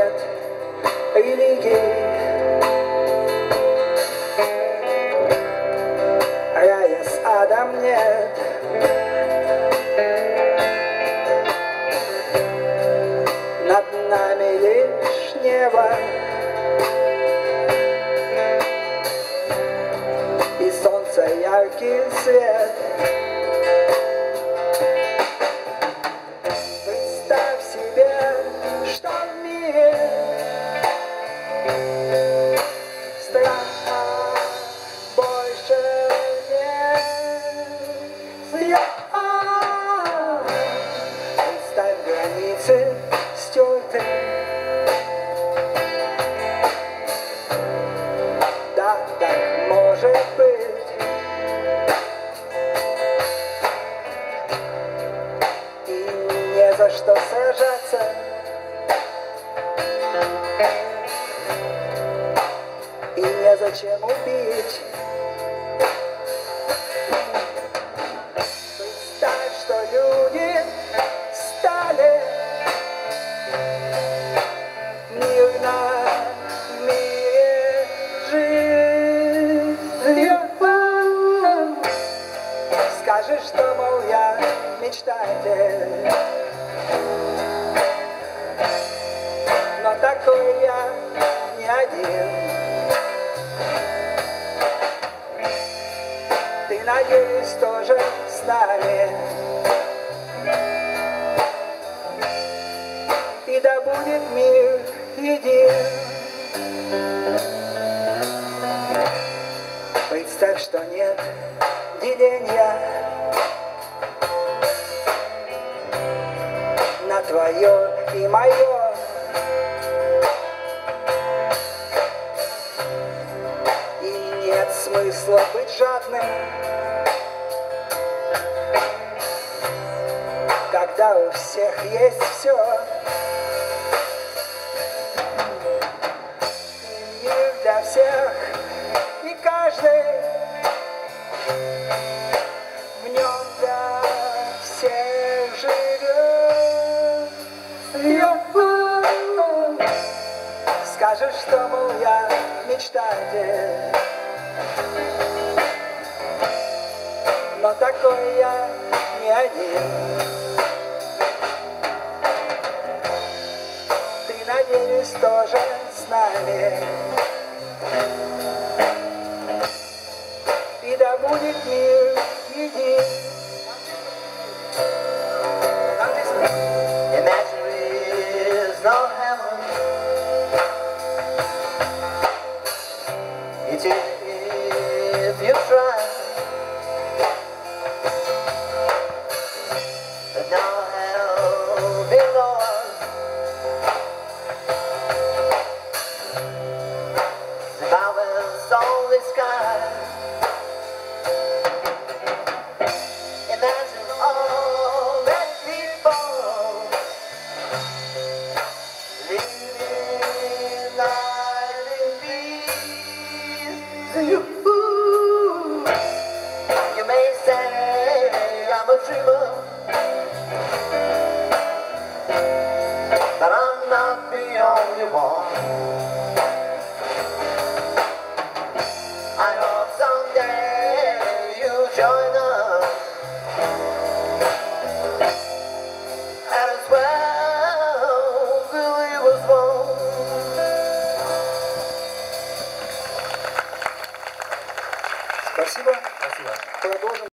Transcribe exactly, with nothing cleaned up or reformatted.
нет религии, рая с адом нет. Над нами лишь небо и солнце яркий свет. Представь себе, что в мире страха больше нет. Представь границы стерты. Да, так может быть. И не за что сражаться. И незачем убить. Представь, что люди стали мирно в мире жить. Скажешь, что, мол, я мечтатель, но такой я не один. Ты, надеюсь, тоже с нами. И да будет мир един. Представь, что нет деления на твое и мое. И нет смысла быть жадным, когда у всех есть все. И мир для всех, и каждый в нем для всех живет. Скажешь, что, мол, я мечтатель, но такой я не один. Ты, надеюсь, тоже с нами. И да будет мир един. Imagine there is no heaven. It's if you try. But now hell below us. The mountains on the sky. Imagine all that people living life in peace. You, you may say I'm a dreamer, but I'm not the only one. I hope someday you join us. And as well, Billy was wrong. Спасибо. Спасибо. Продолжим.